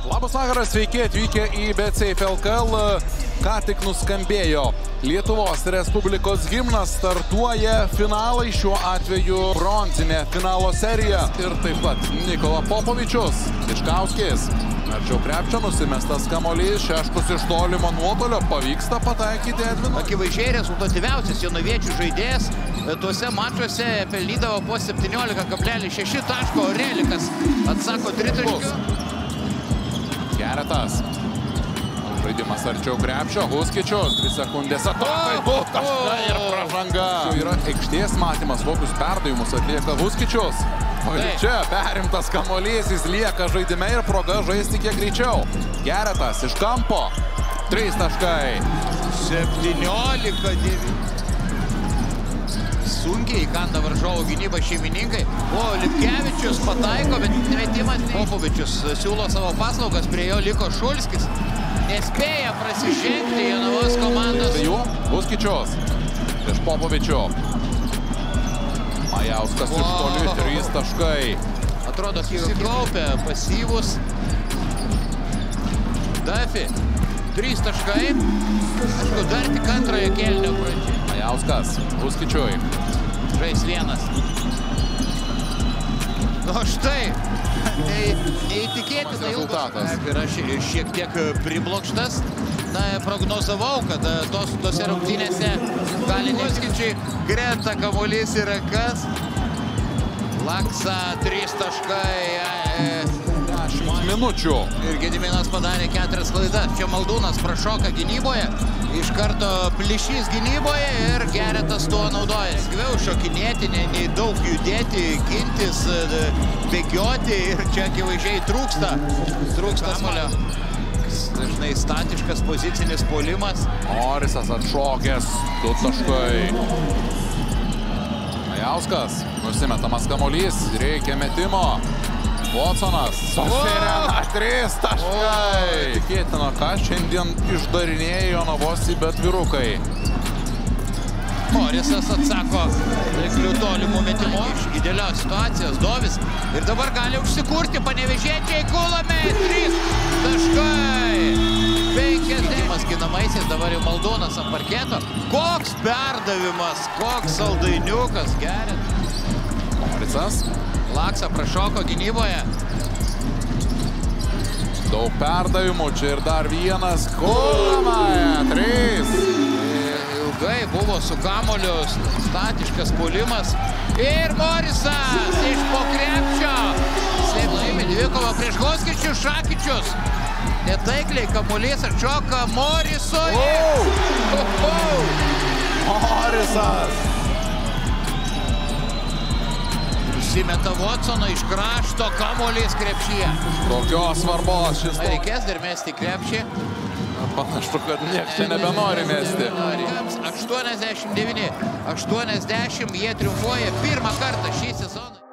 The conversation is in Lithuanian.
Labas vakaras, sveiki atvykę į BetSafe LKL. Ką tik nuskambėjo Lietuvos Respublikos himnas, startuoja finalai, šiuo atveju bronzinė finalo serija. Ir taip pat Nikola Popovičius, Tiškauskis. Arčiau krepšio nusimestas kamuolys, Šeškus iš tolimo nuotolio, pavyksta pataikyti Edviną. Akivaizdžiai rezultatyviausias jonaviečių žaidėjas tuose mačuose pelnydavo po 17,6 taško, Relikas atsako tritaškių. Geretas. Žaidimas arčiau krepšio, Huskičius, 3 sekundės atakai, 2 taškai ir pražanga. Yra aikštės matymas, kokius perdavimus atlieka Huskičius. Ir čia perimtas kamuolys, jis lieka žaidime ir proga žaisti kiek greičiau. Geretas iš kampo, 3 taškai. 17-9. Sunkiai įkanda varžovų gynybą šeimininkai. Lipkevičius pataiko, bet metimas Popovičius siūlo savo paslaugas, prie jo liko Šulskis. Nespėja prasižengti Jonavos komandos. Huskičius iš Popovičio. Majauskas iš toli, 3 taškai. Atrodo, susikaupė, pasyvus. Dafi, 3 taškai. Aišku, dar tik antrojo kėlinio pradžia. Majauskas, Huskičiui. Žais vienas. Nu štai, neįtikėtina rezultatas. Ir aš šiek tiek priblokštas. Prognozavau, kad tose rungtynėse gali Huskičiui krenta kamuolys į rankas. Laksa, 3 taškai. 10 minučių. Ir Gediminas padarė 4 klaidas. Čia Maldūnas prašoka gynyboje. Iš karto plyšys gynyboje ir Geretas tuo naudojasi. Lengviau šokinėti, nei daug judėti, gintis, bėgioti ir čia akivaizdžiai trūksta kamuolio. Dažnai statiškas pozicinis puolimas. Morisas atšokęs, 2 taškai. Majauskas, nusimetamas kamuolys, reikia metimo. Watsonas, susirena, 3 taškai. Tikėtina, ką šiandien išdarinėjo Jonavos bet vyrukai. Morisas atsako taiklių tolimų metimų. Iš idealios situacijos Dovis. Ir dabar gali užsikurti panevėžiečiai, Kulame, 3 taškai. 50 ginamaisiais, dabar jau Maldūnas ant parketo. Koks perdavimas, koks saldainiukas, Geretas. Morisas. Laksa prašoko gynyboje. Daug perdavimų, čia ir dar vienas. Kulamaja, 3. Ilgai buvo su kamuoliu, statiškas puolimas. Ir Morisas iš po krepšio. Laimi dvikovą prieš Huskičių, Šakičius. Netaikliai kamuolys atšoka Morisui. Morisas. Įsimeta Watsono iš krašto, kamuolys krepšyje. Kokios svarbos šis. Reikės dar mesti krepšį. Panašu, kad nieks čia nebenori mesti. 89-80, jie triumfuoja pirmą kartą šį sezoną.